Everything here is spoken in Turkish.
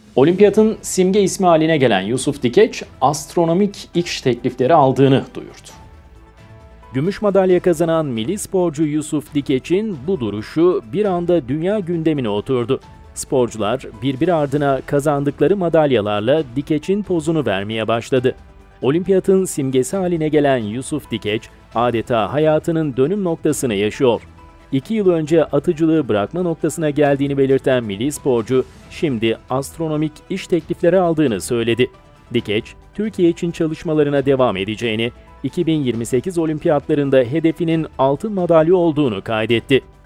Olimpiyatın simge ismi haline gelen Yusuf Dikeç, astronomik iş teklifleri aldığını duyurdu. Gümüş madalya kazanan milli sporcu Yusuf Dikeç'in bu duruşu bir anda dünya gündemine oturdu. Sporcular birbir ardına kazandıkları madalyalarla Dikeç'in pozunu vermeye başladı. Olimpiyatın simgesi haline gelen Yusuf Dikeç, adeta hayatının dönüm noktasını yaşıyor. 2 yıl önce atıcılığı bırakma noktasına geldiğini belirten milli sporcu, şimdi astronomik iş teklifleri aldığını söyledi. Dikeç, Türkiye için çalışmalarına devam edeceğini, 2028 olimpiyatlarında hedefinin altın madalya olduğunu kaydetti.